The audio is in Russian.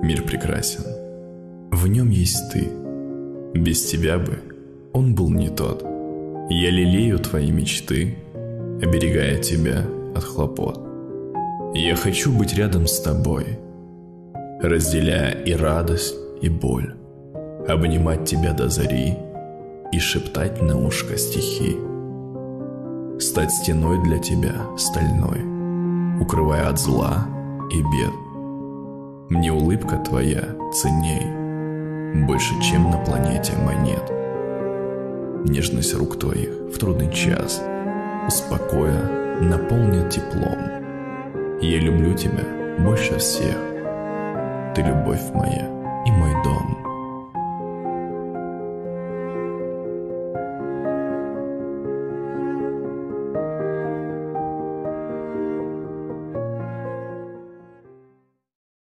Мир прекрасен. В нем есть ты. Без тебя бы он был не тот. Я лелею твои мечты, оберегая тебя от хлопот. Я хочу быть рядом с тобой, разделяя и радость, и боль, обнимать тебя до зари и шептать на ушко стихи. Стать стеной для тебя стальной, укрывая от зла и бед. Мне улыбка твоя ценней, больше, чем на планете монет. Нежность рук твоих в трудный час, успокоя, наполнит теплом. Я люблю тебя больше всех. Ты любовь моя и мой дом.